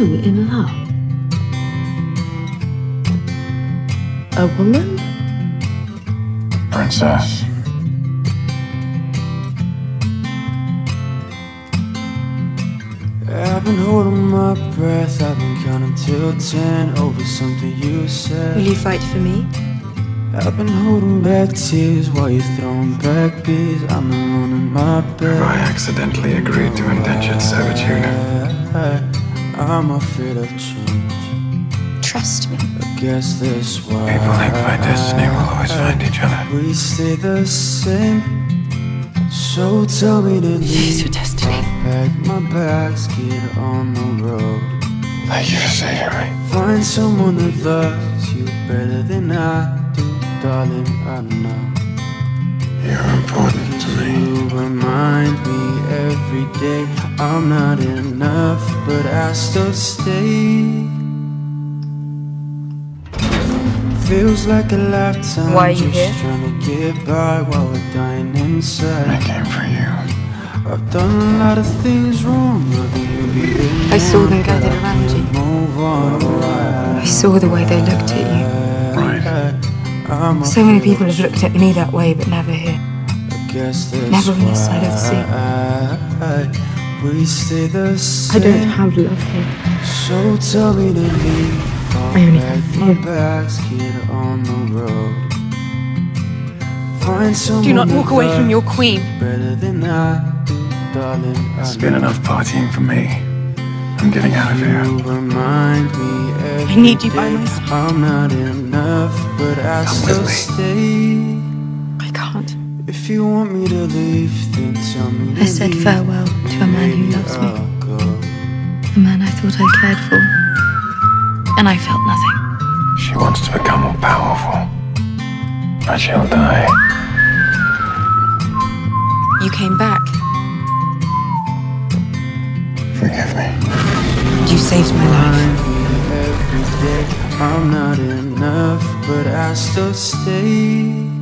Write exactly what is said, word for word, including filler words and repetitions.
you in love? A woman? Princess. I've been holding my breath, I've been counting till ten over something you said. Will you fight for me? I've been holding back tears while you're throwing back beers. I'm alone in my bed. Have I accidentally agreed to indentured servitude? I'm afraid of change. Trust me. I guess that's why People linked by destiny will always find each other. we stay the same. So tell me to leave. She's your destiny. Pack my bags, get on the road. Thank you for saving me. Find someone that loves you better than I do, darling, I know. You're important to me. You remind me every day I'm not enough, but I still stay. Feels like a lifetime. Why are you just here? trying to get by while we're dying inside. I came for you. I've done a lot of things wrong. I saw them gathered around you. I saw the way they looked at you. Right. So many people have looked at me that way, but never here. Never on this side of the sea. We stay the same. I don't have love here. So tell me to leave. I only have my you. bags, get on the road. Find someone Do not walk away from your queen. better than I do, darling. It's been enough partying for me. I'm getting out of here. You remind me every I need you by day my side. I'm not enough, but I Come still with me. stay. I can't. If you want me to leave, then tell me to I said leave. farewell to a man who Maybe loves me. I'll go. A man I thought I cared for. And I felt nothing. She wants to become more powerful. But she'll die. You came back. Forgive me. You saved my life. Remind me every day I'm not enough, but I still stay.